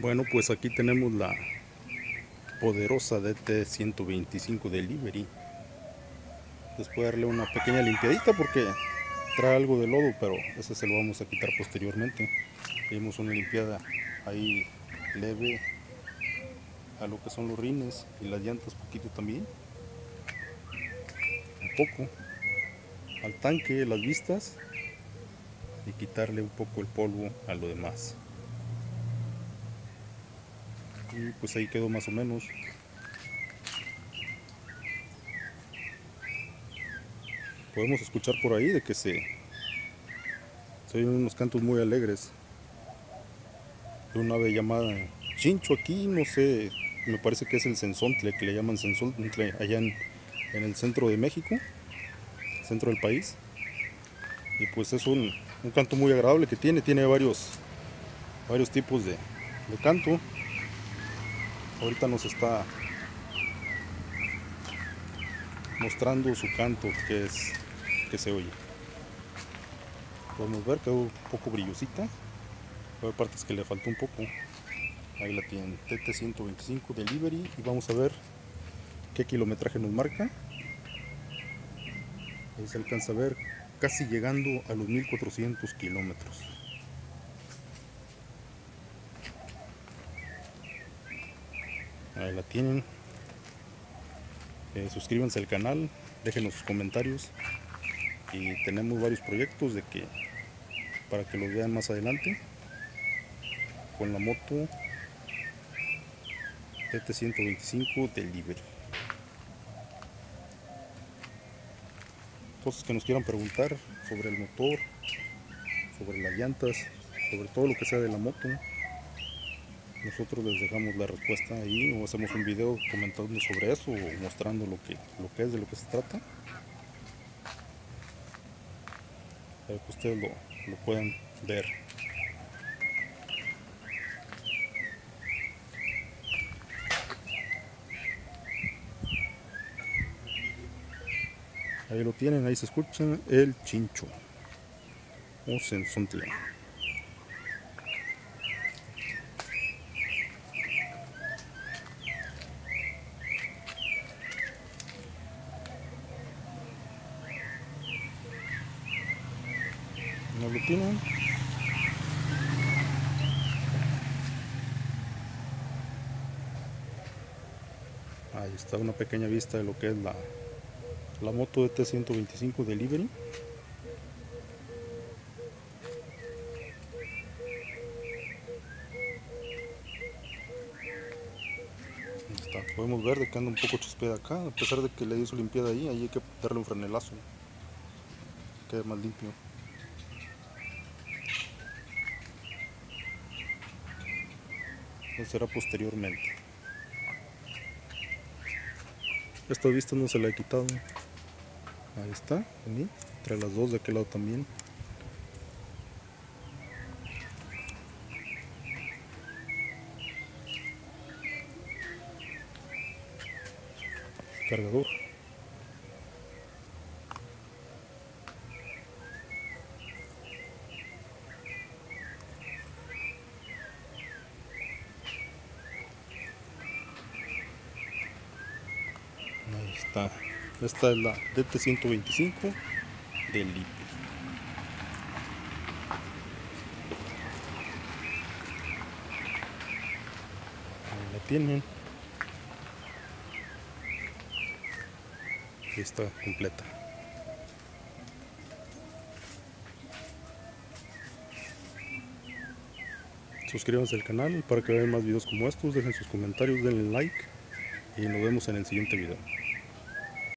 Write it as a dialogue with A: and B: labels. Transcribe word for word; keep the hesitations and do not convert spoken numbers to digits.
A: Bueno, pues aquí tenemos la poderosa D T ciento veinticinco Delivery. Después de darle una pequeña limpiadita porque trae algo de lodo, pero ese se lo vamos a quitar posteriormente. Le dimos una limpiada ahí leve a lo que son los rines y las llantas, poquito también, un poco al tanque, las vistas, y quitarle un poco el polvo a lo demás. Y pues ahí quedó más o menos. Podemos escuchar por ahí de que se, se oyen unos cantos muy alegres de un ave llamada chincho aquí, no sé, me parece que es el cenzontle, que le llaman cenzontle allá en, en el centro de México, centro del país. Y pues es un, un canto muy agradable que tiene, tiene varios, varios tipos de, de canto. Ahorita nos está mostrando su canto, que es que se oye. Podemos ver que quedó un poco brillosita, hay partes que le faltó un poco. Ahí la tienen, D T ciento veinticinco Delivery, y vamos a ver qué kilometraje nos marca. Ahí se alcanza a ver, casi llegando a los mil cuatrocientos kilómetros. Ahí la tienen. Eh, suscríbanse al canal, déjenos sus comentarios, y tenemos varios proyectos de que para que los vean más adelante con la moto D T ciento veinticinco Delivery. Cosas que nos quieran preguntar sobre el motor, sobre las llantas, sobre todo lo que sea de la moto, nosotros les dejamos la respuesta ahí, o hacemos un video comentando sobre eso o mostrando lo que, lo que es, de lo que se trata, para que ustedes lo, lo puedan ver. Ahí lo tienen, ahí se escucha el chincho o cenzontle. ¿No lo tienen? Ahí está una pequeña vista de lo que es la, la moto D T ciento veinticinco Delivery. Está. Podemos ver de que anda un poco chispeada acá, a pesar de que le di su limpiada ahí, ahí hay que darle un frenelazo, quede más limpio. Eso será posteriormente. Esta vista no se la he quitado. Ahí está, ¿sí? Entre las dos de aquel lado también. Cargador. Ahí está. Esta es la D T ciento veinticinco Delivery. Ahí la tienen. Y está completa. Suscríbanse al canal para que vean más videos como estos, dejen sus comentarios, denle like y nos vemos en el siguiente video.